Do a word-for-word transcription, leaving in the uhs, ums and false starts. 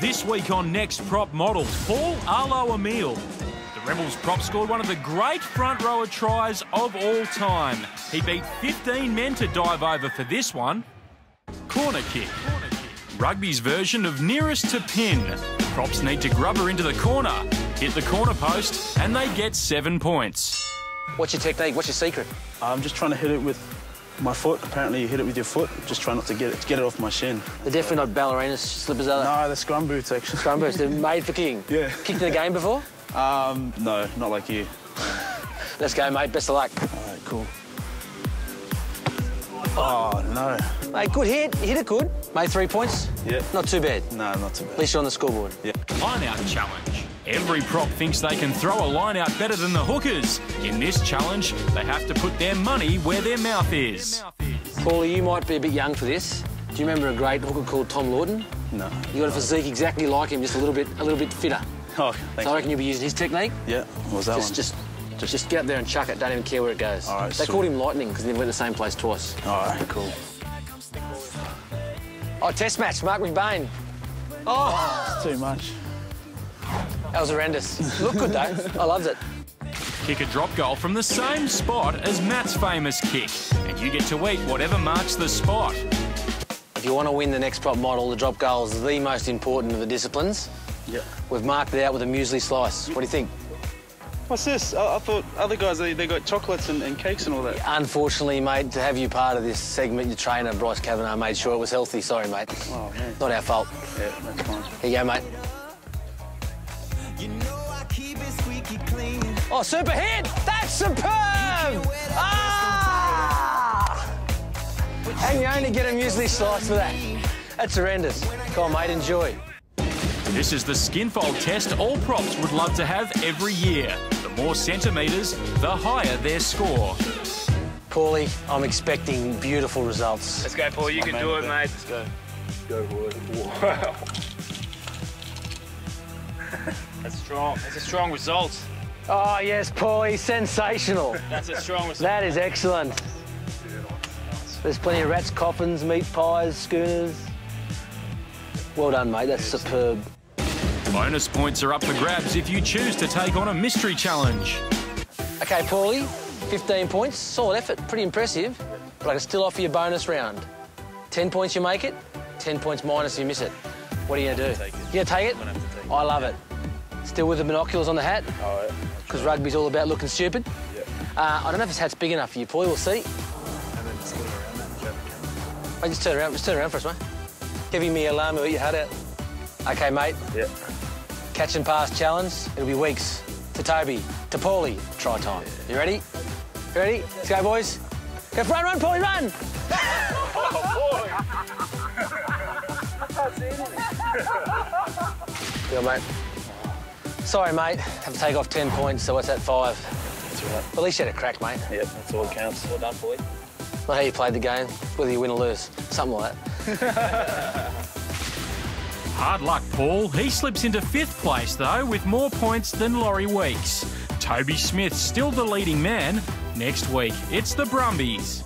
This week on Next Prop Models, Paul Alo Emile. The Rebels prop scored one of the great front rower tries of all time. He beat fifteen men to dive over for this one. Corner kick. Rugby's version of nearest to pin. Props need to grub her into the corner, hit the corner post, and they get seven points. What's your technique? What's your secret? I'm just trying to hit it with my foot. Apparently you hit it with your foot. Just try not to get it, get it off my shin. They're definitely not ballerinas, slippers, are they? No, they're scrum boots, actually. Scrum boots, they're made for kicking. Yeah. Kicked in the game before? Um, no, not like you. Let's go, mate. Best of luck. All right, cool. Oh, no. Mate, good hit. You hit it good. Made three points? Yeah. Not too bad. No, not too bad. At least you're on the scoreboard. Yeah. Line-out challenge. Every prop thinks they can throw a line-out better than the hookers. In this challenge, they have to put their money where their mouth is. Paulie, you might be a bit young for this. Do you remember a great hooker called Tom Lawton? No. You got a physique exactly like him, just a little bit, a little bit fitter. Oh, thanks. So I reckon you'll be using his technique. Yeah. What was that just, one? Just, just, just get up there and chuck it. Don't even care where it goes. All right, they sweet. called him Lightning because they went the same place twice. All right, cool. Oh, test match, Mark McBain. Oh, It's too much. that was horrendous. Looked good though. I loved it. Kick a drop goal from the same spot as Matt's famous kick, and you get to eat whatever marks the spot. If you want to win the next prop model, the drop goal is the most important of the disciplines. Yeah. We've marked it out with a muesli slice. What do you think? What's this? I, I thought other guys, they, they got chocolates and, and cakes and all that. Unfortunately, mate, to have you part of this segment, your trainer, Bryce Kavanagh, made sure it was healthy. Sorry, mate. Oh, man. Not our fault. Yeah, that's fine. Here you go, mate. Oh, super hit! That's superb! Ah! And you only get a muesli slice for that. That's horrendous. Come on, mate, enjoy. This is the skinfold test all props would love to have every year. The more centimetres, the higher their score. Paulie, I'm expecting beautiful results. Let's go, Paul. You can do it, mate. Let's go. Go, boy. Wow. That's strong. That's a strong result. Oh, yes, Paulie, sensational. That's a strong result. That is excellent. There's plenty of rats, coffins, meat pies, schooners. Well done, mate. That's superb. Bonus points are up for grabs if you choose to take on a mystery challenge. OK, Paulie, fifteen points. Solid effort. Pretty impressive. But I can still offer you a bonus round. ten points you make it, ten points minus if you miss it. What are you going to do? Take it. You going to take it? I'm gonna have to take it. I love it. Still with the binoculars on the hat? All right. Because rugby's all about looking stupid. Yeah. Uh, I don't know if this hat's big enough for you, Paulie. We'll see. And then just leave it around that and grab the camera. Mate, just turn around. Just turn around for us, mate. Giving me alarm, with your hat out. OK, mate. Yeah. Catch and pass challenge. It'll be weeks. To Toby, to Paulie, try time. You ready? You ready? Let's go, boys. Go, run, run, Paulie, run! Good, mate. Sorry, mate. Have to take off ten points, so what's that, five? That's all right. Well, at least you had a crack, mate. Yep, that's all that counts. Well done, Paulie. Not how you played the game, whether you win or lose. Something like that. Hard luck, Paul. He slips into fifth place, though, with more points than Laurie Weeks. Toby Smith's still the leading man. Next week, it's the Brumbies.